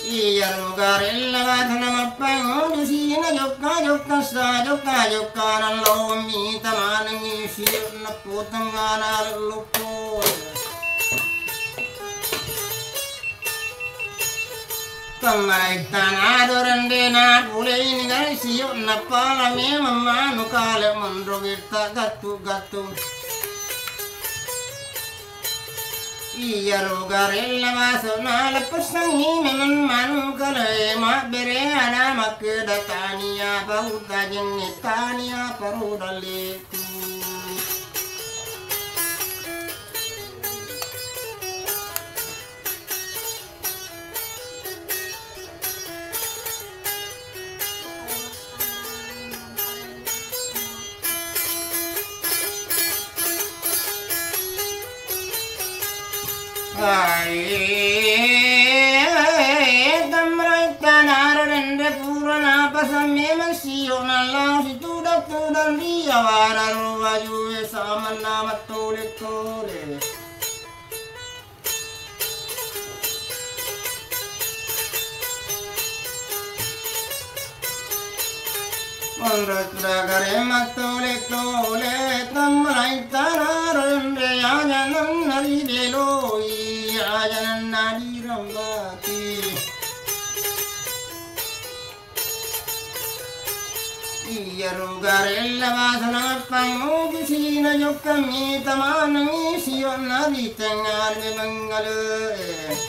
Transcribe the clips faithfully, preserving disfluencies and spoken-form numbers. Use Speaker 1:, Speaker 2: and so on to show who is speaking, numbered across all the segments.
Speaker 1: Iya lugarilla vadhana mappangodu siinä jokka jokkassa jokka jokkana lomi tamanangi sirna putangana lukko Kamaitan adorandena pulein garisiyo napala me mamma nukale mandrogirta gattu gattu Iya lugarilla vasona lapassangi meman manu kale ma bere ana makda tania bauta jinni tania parudaletu Damraitanarende purana pasame masio nalla situda tudan dia wararu waju samana matole tole Mandragare matole tole damraitanarende yajanan nariloi yajanan narirambati Iya lugarilla vasana mappangodu siinä jokka mi tamanangi siyonna vitengar me mangale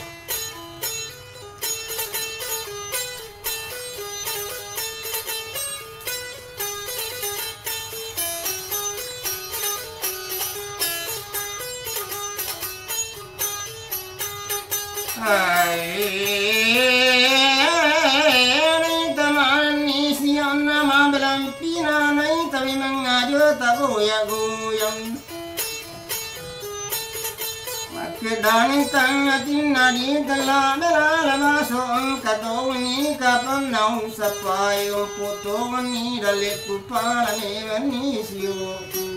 Speaker 1: Kedani tangatin nadi tala belala maso katoni kapanau sapai o potoni dale kupala ne vanisio